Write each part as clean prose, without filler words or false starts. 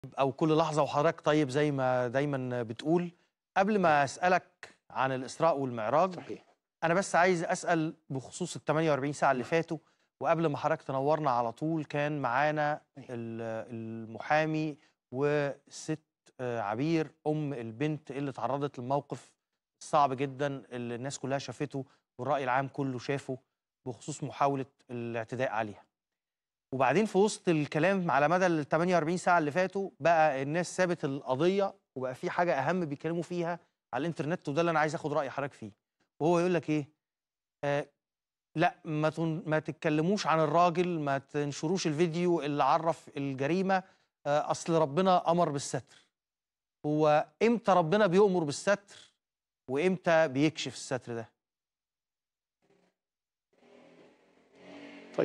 أو كل لحظة وحضرتك طيب زي ما دايما بتقول. قبل ما أسألك عن الإسراء والمعراج، صحيح. أنا بس عايز أسأل بخصوص ال 48 ساعة اللي فاتوا، وقبل ما حضرتك تنورنا على طول كان معانا المحامي والست عبير أم البنت اللي تعرضت للموقف الصعب جدا اللي الناس كلها شافته والرأي العام كله شافه بخصوص محاولة الاعتداء عليها. وبعدين في وسط الكلام على مدى ال 48 ساعة اللي فاتوا بقى الناس سابت القضية وبقى في حاجة أهم بيتكلموا فيها على الإنترنت، وده اللي أنا عايز آخد رأي حضرتك فيه. وهو يقول لك إيه؟ لا ما تتكلموش عن الراجل، ما تنشروش الفيديو اللي عرف الجريمة، أصل ربنا أمر بالستر. هو إمتى ربنا بيؤمر بالستر وإمتى بيكشف الستر ده؟ طيب،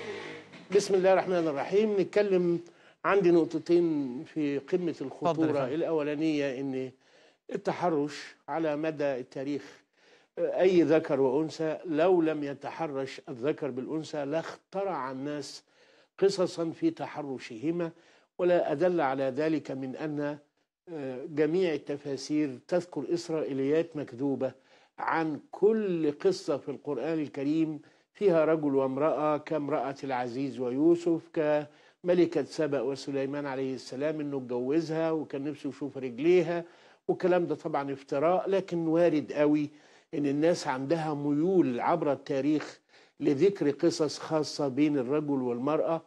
بسم الله الرحمن الرحيم. نتكلم عندي نقطتين في قمة الخطورة. الأولانية إن التحرش على مدى التاريخ، أي ذكر وأنثى لو لم يتحرش الذكر بالأنثى لاخترع الناس قصصا في تحرشهما، ولا أدل على ذلك من أن جميع التفاسير تذكر إسرائيليات مكذوبة عن كل قصة في القرآن الكريم فيها رجل وامرأة، كامرأة العزيز ويوسف، كملكة سبأ وسليمان عليه السلام إنه اتجوزها وكان نفسه يشوف رجليها، والكلام ده طبعا افتراء. لكن وارد قوي إن الناس عندها ميول عبر التاريخ لذكر قصص خاصة بين الرجل والمرأة.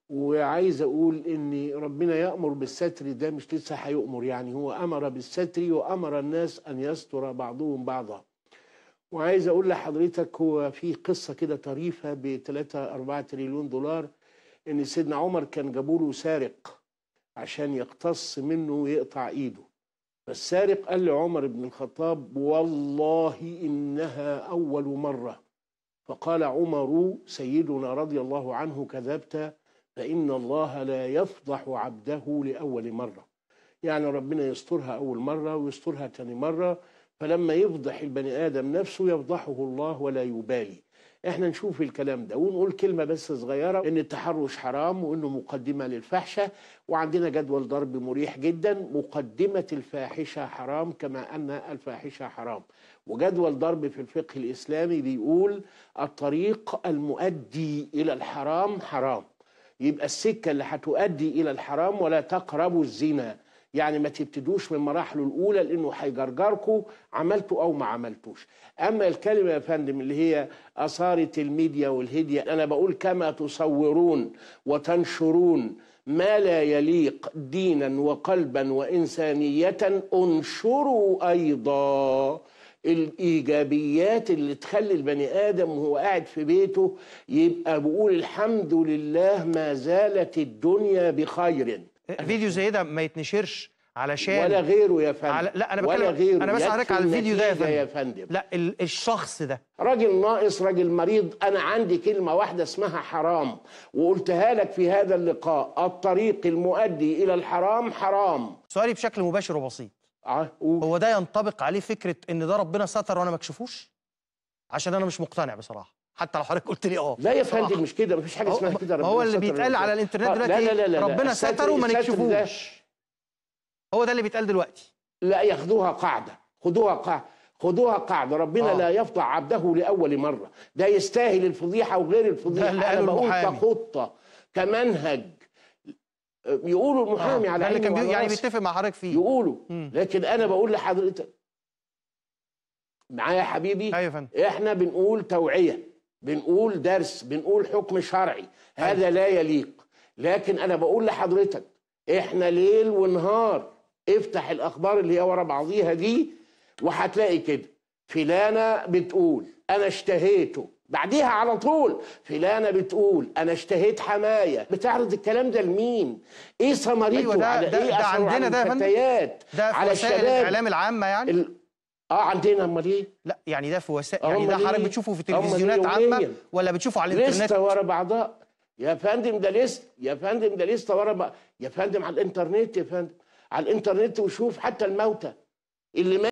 وعايز أقول إن ربنا يأمر بالستر، ده مش لسه هيؤمر، يعني هو أمر بالستر وأمر الناس أن يستر بعضهم بعضا. وعايز أقول لحضرتك هو في قصة كده طريفة ب3-4 تريليون دولار، إن سيدنا عمر كان جابوله سارق عشان يقتص منه ويقطع إيده. فالسارق قال لعمر بن الخطاب: والله إنها أول مرة. فقال عمر سيدنا رضي الله عنه: كذبت، فإن الله لا يفضح عبده لأول مرة. يعني ربنا يسترها أول مرة ويسترها تاني مرة، فلما يفضح البني آدم نفسه يفضحه الله ولا يبالي. احنا نشوف الكلام ده ونقول كلمة بس صغيرة، ان التحرش حرام وانه مقدمة للفحشة، وعندنا جدول ضرب مريح جدا: مقدمة الفاحشة حرام كما ان الفاحشة حرام. وجدول ضرب في الفقه الإسلامي بيقول: الطريق المؤدي إلى الحرام حرام. يبقى السكة اللي هتؤدي إلى الحرام: ولا تقربوا الزنا. يعني ما تبتدوش من مراحله الأولى لأنه هيجرجركوا عملتوا أو ما عملتوش. أما الكلمة يا فندم اللي هي أثارت الميديا والهدية، أنا بقول: كما تصورون وتنشرون ما لا يليق دينا وقلبا وإنسانية، انشروا أيضا الإيجابيات اللي تخلي البني آدم وهو قاعد في بيته يبقى بقول الحمد لله ما زالت الدنيا بخير. فيديو زي ده ما يتنشرش علشان ولا غيره يا فندم. لا انا ولا بتكلم، غيره. انا بس حضرتك على الفيديو ده يا فندم. لا الشخص ده راجل ناقص، راجل مريض. انا عندي كلمه واحده اسمها حرام وقلتها لك في هذا اللقاء: الطريق المؤدي الى الحرام حرام. سؤالي بشكل مباشر وبسيط: هو ده ينطبق عليه فكره ان ده ربنا ستر وانا ما اكشفوش؟ عشان انا مش مقتنع بصراحه، حتى لو حضرتك قلت لي لا يا فندم، مش كده، مفيش حاجه اسمها كده. هو اللي بيتقال على الانترنت دلوقتي لا ربنا ستر وما نكشفوش. هو ده اللي بيتقال دلوقتي. لا، ياخدوها قاعده، خدوها قاعده. ربنا لا يفضح عبده لاول مره. ده يستاهل الفضيحه وغير الفضيحه. انا بقول كخطه كمنهج. يقولوا المحامي على اللي كان يعني بيتفق مع حضرتك فيه يقولوا. لكن انا بقول لحضرتك معايا يا حبيبي. ايوه يا فندم. احنا بنقول توعيه، بنقول درس، بنقول حكم شرعي. هذا لا يليق. لكن انا بقول لحضرتك احنا ليل ونهار افتح الاخبار اللي هي ورا بعضيها دي وهتلاقي كده: فلانه بتقول انا اشتهيته، بعديها على طول فلانه بتقول انا اشتهيت حمايه. بتعرض الكلام ده لمين؟ ايه ثمرته؟ أيوة على ده ايه ده عندنا ده الفتيات؟ ده في وسائل الاعلام العامه يعني عندنا. امال ايه؟ لا يعني ده في وسائل، يعني ده حضرتك بتشوفه في تلفزيونات عامه ولا بتشوفه على الانترنت؟ لسته ورا بعضها يا فندم. ده لسته يا فندم، ده لسته ورا بعض يا فندم على الانترنت. يا فندم على الانترنت وشوف حتى الموتى اللي